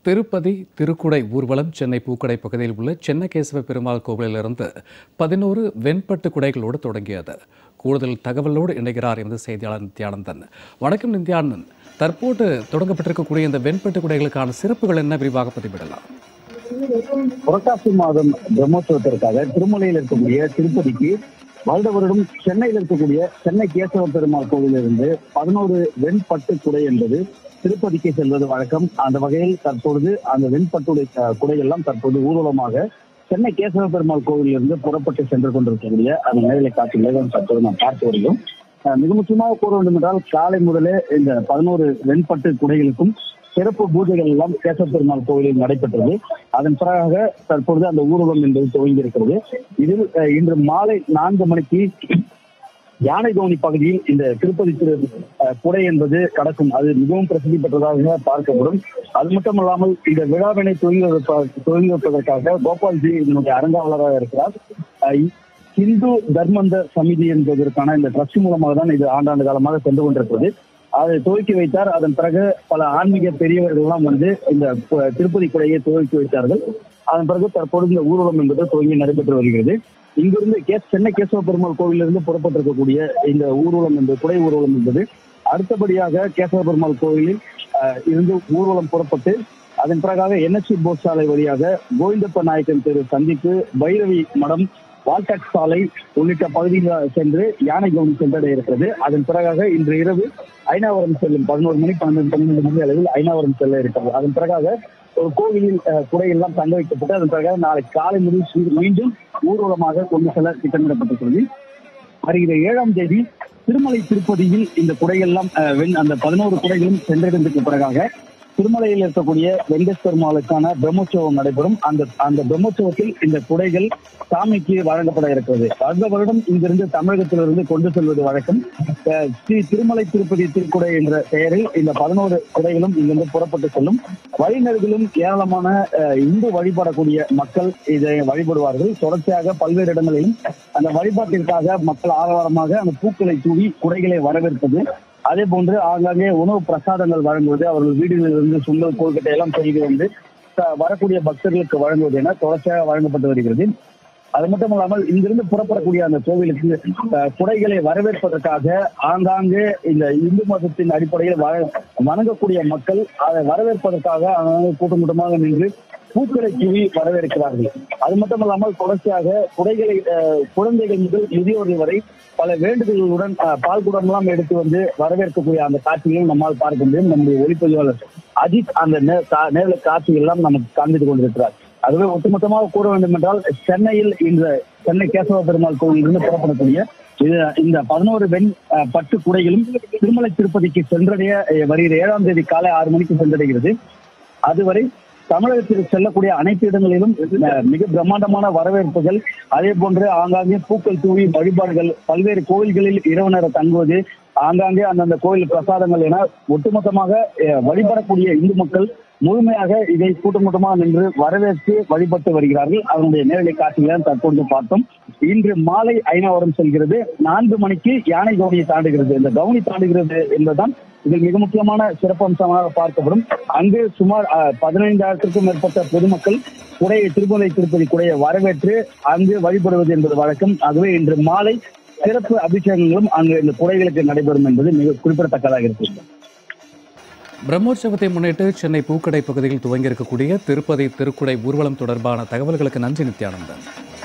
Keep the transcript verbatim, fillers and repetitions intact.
திருப்பதி திருக்குடை ஊர்வலம் சென்னை பூக்கடை பகுதியில் உள்ள சென்னகேசவ பெருமாள் கோவிலிலிருந்து பதினோரு வெண்பட்டு குடைகளோடு தொடங்கியது. கூடுதல் தகவலோடு இணைகிறார் எமது செய்தியாளர் நித்யானந்தன். வணக்கம் நித்யானந்தன், தற்போது தொடங்கப்பட்டிருக்கக்கூடிய இந்த வெண்பட்டு குடைகளுக்கான சிறப்புகள் என்ன, விரிவாக பதிவிடலாம்? புரட்டாசி மாதம் பிரம்மோற்சவத்திற்காக திருமலையில் இருக்கக்கூடிய திருப்பதிக்கு வருட வருடம் சென்னையில் இருக்கக்கூடிய சென்னை கேசவ பெருமாள் கோவிலிருந்து பதினோரு வெண்பட்டு குடை என்பது திருப்பதிக்கு செல்வது வழக்கம். அந்த வகையில் தற்பொழுது அந்த வெண்பட்டுடைய குடையெல்லாம் தற்போது ஊர்வலமாக சென்னை கேசவ பெருமாள் கோவிலிருந்து புறப்பட்டு சென்று கொண்டிருக்கக்கூடிய அந்த நேரலை காட்சிகளை தற்போது நாம் பார்த்து வருகிறோம். மிக முக்கியமாக கூற வேண்டும் என்றால், காலை முதலே இந்த பதினோரு வெண்பட்டு குடைகளுக்கும் சிறப்பு பூஜைகள் எல்லாம் கேசவ பெருமாள் கோவிலில் நடைபெற்றது. அதன் பிறகாக தற்பொழுது அந்த ஊர்வலம் என்பது துவங்கி இருக்கிறது. இதில் இன்று மாலை நான்கு மணிக்கு யானை கவுனி பகுதியில் இந்த திருப்பதி திரு குடை என்பது கடக்கும். அது மிகவும் பிரசித்தி பெற்றதாக பார்க்கப்படும். அது மட்டுமல்லாமல் இந்த விழாவினை துவங்கி துவங்கி வைப்பதற்காக கோபால்ஜி இதனுடைய அரங்காவலராக இருக்கிறார். இந்து தர்மந்த சமிதி என்பதற்கான இந்த ட்ரஸ்ட் மூலமாக தான் இது ஆண்டாண்டு காலமாக சென்று கொண்டிருக்கிறது. அதை துவக்கி வைத்தார். அதன் பிறகு பல ஆன்மீக பெரியவர்கள் எல்லாம் வந்து இந்த திருப்பதி குடையை துவக்கி வைத்தார்கள். அதன் பிறகு தற்போது இந்த ஊர்வலம் என்பது துவங்கி நடைபெற்று வருகிறது. இங்கிருந்து கே சென்னை கேசவ பெருமாள் கோவிலிருந்து புறப்பட்டிருக்கக்கூடிய இந்த ஊர்வலம் என்பது குடை ஊர்வலம் என்பது அடுத்தபடியாக கேசவ பெருமாள் கோவிலில் இருந்து ஊர்வலம் புறப்பட்டு அதன் பிறகாக என்எஸ்சி போஸ் சாலை வழியாக கோவிந்தப்ப நாயக்கன் தெரு சந்திப்பு, பைரவி மடம், வால்டாக் சாலை உள்ளிட்ட பகுதியில் சென்று யானை கவுனி சென்றடைய இருக்கிறது. அதன் பிறகாக இன்று இரவு ஐநாவரம் செல்லும் பதினோரு மணி பன்னெண்டு பன்னெண்டு மணி அளவில் ஐநாவரம் செல்ல இருக்கிறது. அதன் பிறகாக ஒரு கோவிலில் குடையெல்லாம் தங்க வைக்கப்பட்டு அதன் பிறகு நாளை காலை முதல் மீண்டும் ஊர்வலமாக கொண்டு செல்ல திட்டமிடப்பட்டிருக்கிறது. வருகிற ஏழாம் தேதி திருமலை திருப்பதியில் இந்த குடையெல்லாம் அந்த பதினோரு குடைகளும் சென்றடைந்ததுக்கு பிறகாக திருமலையில் இருக்கக்கூடிய வெங்கடேஷ் பெருமாளுக்கான பிரம்மோற்சவம் நடைபெறும். அந்த அந்த பிரம்மோற்சவத்தில் இந்த குடைகள் சாமிக்கு வழங்கப்பட இருக்கிறது. அடுத்த வருடம் இங்கிருந்து தமிழகத்திலிருந்து கொண்டு செல்வது வழக்கம். ஸ்ரீ திருமலை திருப்பதி திருக்குடை என்ற பெயரில் இந்த பதினோரு குடைகளும் இங்கிருந்து புறப்பட்டு செல்லும். வழிநெடுகிலும் ஏராளமான இந்து வழிபடக்கூடிய மக்கள் இதை வழிபடுவார்கள். தொடர்ச்சியாக பல்வேறு இடங்களிலும் அந்த வழிபாட்டிற்காக மக்கள் ஆரவாரமாக அந்த பூக்களை தூவி குடைகளை வரவேற்பது, அதே போன்று ஆங்காங்கே உணவு பிரசாதங்கள் வழங்குவது, அவர்கள் வீடுகளிலிருந்து சுண்டல் கொள்கட்டை எல்லாம் செய்து வந்து வரக்கூடிய பக்தர்களுக்கு வழங்குவது என தொடர்ச்சியாக வழங்கப்பட்டு வருகிறது. அது மட்டும் இல்லாமல் இங்கிருந்து புறப்படக்கூடிய அந்த கோவிலுக்கு குடைகளை வரவேற்பதற்காக ஆங்காங்கே இந்த இந்து மதத்தின் அடிப்படையில் வணங்கக்கூடிய மக்கள் அதை வரவேற்பதற்காக கூட்டம் கூட்டமாக நின்று பூக்களை தூவி வரவேற்கிறார்கள். அது மட்டுமல்லாமல் தொடர்ச்சியாக குடைகளை குழந்தைகள் முதல் முதியோர்கள் வரை பல வேண்டுதல்களுடன் பால் குடம்லாம் எடுத்து வந்து வரவேற்கக்கூடிய அந்த காட்சிகளையும் நம்மால் பார்க்க முடியும். நம்முடைய ஒளிப்பதிவாளர் அஜித் அந்த நேர காட்சிகள் எல்லாம் நமக்கு காண்பித்துக் கொண்டிருக்கிறார். அதுவே ஒட்டுமொத்தமாக கூற வேண்டும் என்றால், சென்னையில் இந்த சென்னை கேசவ பெருமாள் கோவிலிருந்து புறப்படக்கூடிய இந்த பதினோரு வெண் பட்டு குடைகளும் திருமலை திருப்பதிக்கு சென்றடைய வருகிற ஏழாம் தேதி காலை ஆறு மணிக்கு சென்றடைகிறது. அதுவரை தமிழகத்திற்கு செல்லக்கூடிய அனைத்து இடங்களிலும் மிக பிரம்மாண்டமான வரவேற்புகள், அதே போன்று ஆங்காங்கே பூக்கள் தூவி வழிபாடுகள், பல்வேறு கோயில்களில் இரவு நேரம் தங்குவது, ஆங்காங்கே அந்தந்த கோயில் பிரசாதங்கள் என ஒட்டுமொத்தமாக வழிபடக்கூடிய இந்து மக்கள் முழுமையாக இதை கூட்டம் கூட்டமாக நின்று வரவேற்று வழிபட்டு வருகிறார்கள். அதனுடைய நேரடி காட்சிகளை தற்பொழுது பார்த்தோம். இன்று மாலை ஐநாவரம் செல்கிறது. நான்கு மணிக்கு யானை கவுனியை தாண்டுகிறது. இந்த கவுனி தாண்டுகிறது என்பதுதான் இதில் மிக முக்கியமான சிறப்பம்சமாக பார்க்கப்படும். அங்கு சுமார் பதினைந்தாயிரத்திற்கும் மேற்பட்ட பொதுமக்கள் குடையை திருமலை திருப்பதி குடையை வரவேற்று அங்கு வழிபடுவது என்பது வழக்கம். ஆகவே இன்று மாலை சிறப்பு அபிஷேகங்களும் அங்கு இந்த குடைகளுக்கு நடைபெறும் என்பது மிக குறிப்பிடத்தக்கதாக இருக்கிறது. பிரம்மோற்சவத்தை முன்னிட்டு சென்னை பூக்கடை பகுதியில் துவங்கியிருக்கக்கூடிய திருப்பதி திருக்குடை ஊர்வலம் தொடர்பான தகவல்களுக்கு நன்றி நித்யானந்தன்.